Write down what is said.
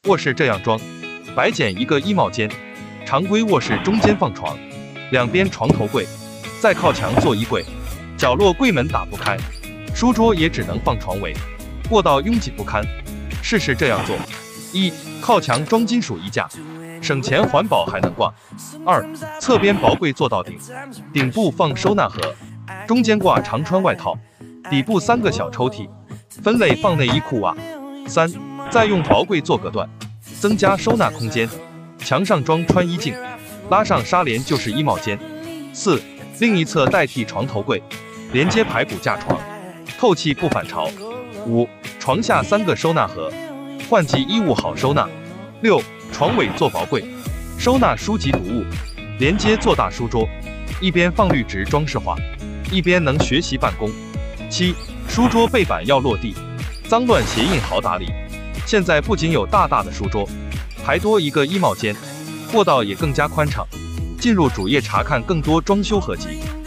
卧室这样装：白捡一个衣帽间，常规卧室中间放床，两边床头柜，再靠墙做衣柜，角落柜门打不开，书桌也只能放床尾，过道拥挤不堪。试试这样做：一、靠墙装金属衣架，省钱环保还能挂。二、侧边薄柜做到顶，顶部放收纳盒，中间挂常穿外套，底部3个小抽屉，分类放内衣裤袜。三、再用薄柜做隔断，增加收纳空间，墙上装穿衣镜，拉上纱帘就是衣帽间。四、另一侧代替床头柜，连接排骨架床，透气不反潮。五、床下3个收纳盒，换季衣物好收纳。六、床尾做薄柜，收纳书籍读物，连接做大书桌，一边放绿植装饰画，一边能学习办公。七、书桌背板要落地，脏乱鞋印好打理。现在不仅有大大的书桌，还多一个衣帽间，过道也更加宽敞。进入主页查看更多装修合集。